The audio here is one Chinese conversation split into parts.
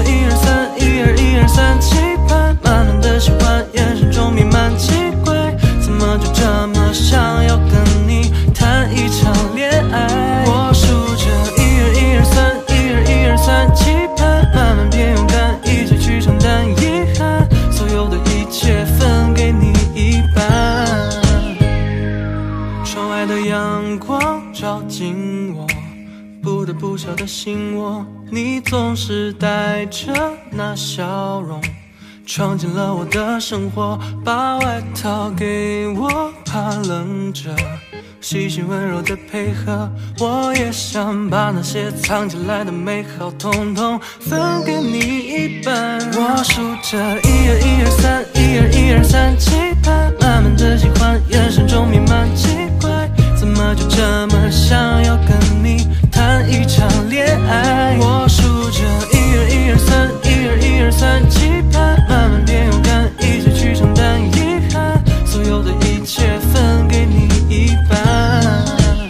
1、2、1、2、1、2、3，期盼慢慢的喜欢，眼神中弥漫奇怪，怎么就这么想要跟你谈一场恋爱？我数着1、2、1、2、3，1、2、1、2、3，期盼慢慢变勇敢，一起去承担遗憾，所有的一切分给你一半。窗外的阳光照进我不得不笑的心窝，你总是带着那笑容闯进了我的生活，把外套给我，怕冷着，细心温柔的配合，我也想把那些藏起来的美好统统分给你一半。我数着1、2、1、2、3，1、2、1、2、3，期盼慢慢的喜欢，眼神中弥漫奇怪，怎么就这么想要跟你谈一场恋爱？我数着1、2、1、2、3，1-2、1-2-3，期盼慢慢变勇敢，一起去承担遗憾，所有的一切分给你一半。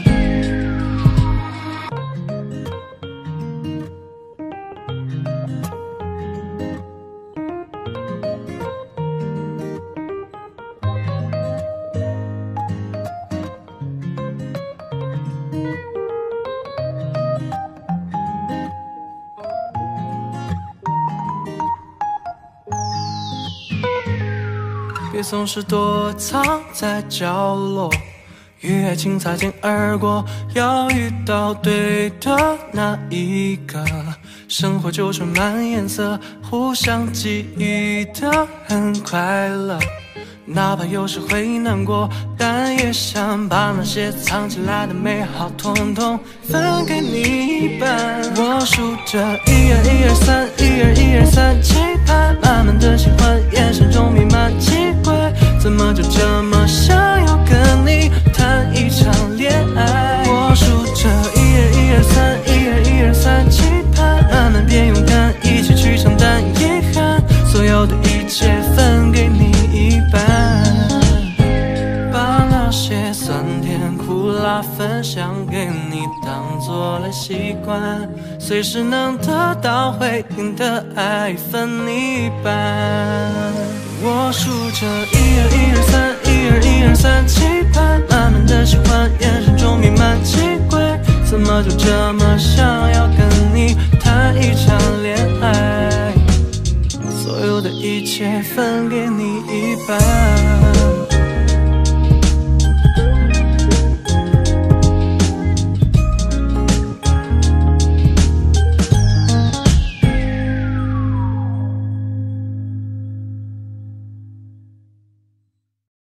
别总是躲藏在角落，与爱情擦肩而过，要遇到对的那一个，生活就充满颜色，互相给予的很快乐，哪怕有时会难过，但也想把那些藏起来的美好统统分给你一半。我数着1-2-1-2-3，1-2-1-2-3，期盼慢慢的喜欢，眼神中弥漫奇怪，怎么就这么想要跟你谈一场恋爱？我数着1-2-1-2-3，1-2-1-2-3，期盼慢慢变勇敢，一起去承担遗憾，所有的一切分给你一半。把那些酸甜苦辣分享给你，当作了习惯，随时能得到回应的爱分你一半。我数着1-2-1-2-3，1-2-1-2-3，期盼慢慢的喜欢，眼神中弥漫奇怪，怎么就这么想要跟你谈一场恋爱？所有的一切分给你一半。